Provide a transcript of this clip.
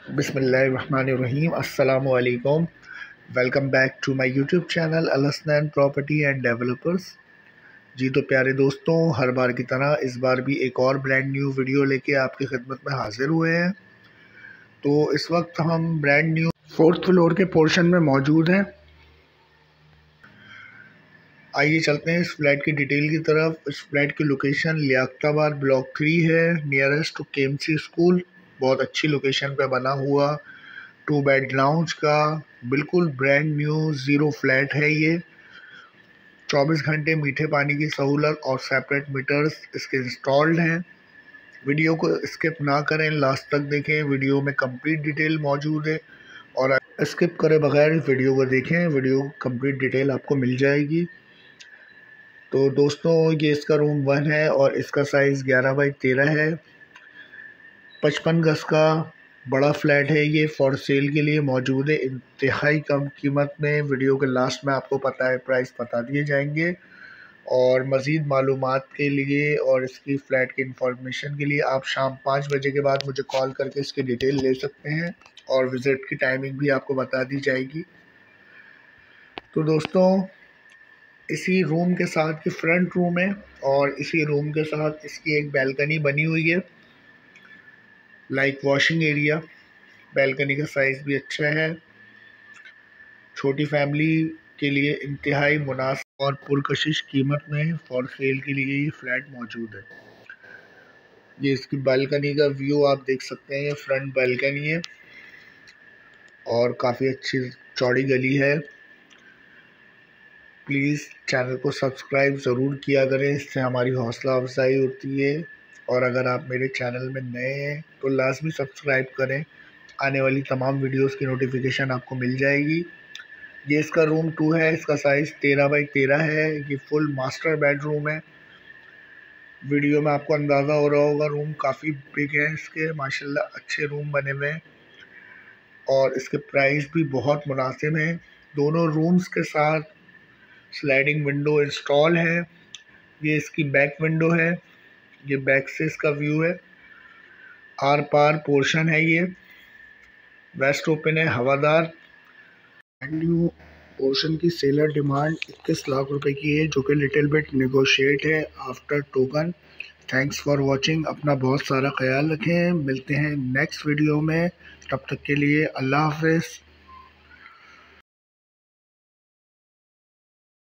बिस्मिल्लाहिर्रहमानिर्रहीम। अस्सलामु अलैकुम। Welcome back to my YouTube channel Al Hasnain property and developers. जी तो प्यारे दोस्तों, हर बार की तरह इस बार भी एक और ब्रांड न्यू वीडियो लेके आपकी खिदमत में हाजिर हुए हैं। तो इस वक्त हम ब्रांड न्यू 4th फ्लोर के पोर्शन में मौजूद हैं। आइए चलते हैं इस फ्लैट की डिटेल की तरफ। इस फ्लैट की लोकेशन लियाकताबाद ब्लॉक 3 है, नियरेस्ट टू केएमसी स्कूल। बहुत अच्छी लोकेशन पे बना हुआ 2 बेड लाउंज का बिल्कुल ब्रांड न्यू 0 फ्लैट है। ये 24 घंटे मीठे पानी की सहूलत और सेपरेट मीटर्स इसके इंस्टॉल्ड हैं। वीडियो को स्किप ना करें, लास्ट तक देखें। वीडियो में कंप्लीट डिटेल मौजूद है और स्किप करे बगैर इस वीडियो को देखें, वीडियो कंप्लीट डिटेल आपको मिल जाएगी। तो दोस्तों, ये इसका रूम 1 है और इसका साइज़ 11x13 है। 55 गज का बड़ा फ्लैट है। ये फॉर सेल के लिए मौजूद है इंतहाई कम कीमत में। वीडियो के लास्ट में आपको पता है प्राइस बता दिए जाएंगे। और मज़ीद मालूमात के लिए और इसकी फ़्लैट की इंफॉर्मेशन के लिए आप शाम 5 बजे के बाद मुझे कॉल करके इसकी डिटेल ले सकते हैं और विज़िट की टाइमिंग भी आपको बता दी जाएगी। तो दोस्तों, इसी रूम के साथ की फ्रंट रूम है और इसी रूम के साथ इसकी एक बैल्कनी बनी हुई है, लाइक वॉशिंग एरिया। बैल्कनी का साइज़ भी अच्छा है। छोटी फैमिली के लिए इंतहाई मुनासिब और पुरकशिश कीमत में फॉर सेल के लिए ये फ्लैट मौजूद है। ये इसकी बैल्कनी का व्यू आप देख सकते हैं। फ्रंट बैल्कनी है और काफ़ी अच्छी चौड़ी गली है। प्लीज़ चैनल को सब्सक्राइब ज़रूर किया करें, इससे हमारी हौसला अफजाई होती है। और अगर आप मेरे चैनल में नए हैं तो लाजमी सब्सक्राइब करें, आने वाली तमाम वीडियोस की नोटिफिकेशन आपको मिल जाएगी। ये इसका रूम 2 है, इसका साइज़ 13x13 है। ये फुल मास्टर बेडरूम है। वीडियो में आपको अंदाज़ा हो रहा होगा, रूम काफ़ी बिग है इसके, माशाल्लाह अच्छे रूम बने हुए हैं और इसके प्राइस भी बहुत मुनासिब हैं। दोनों रूम्स के साथ स्लाइडिंग विंडो इंस्टॉल है। ये इसकी बैक विंडो है, ये बैक से इसका व्यू है। आर पार पोर्शन है। ये वेस्ट ओपन है, हवादार। न्यू पोर्शन की सेलर डिमांड 21 लाख रुपए की है, जो कि लिटिल बिट नेगोशिएट है after token. Thanks for watching. अपना बहुत सारा ख्याल रखें। मिलते हैं नेक्स्ट वीडियो में। तब तक के लिए अल्लाह हाफिज़।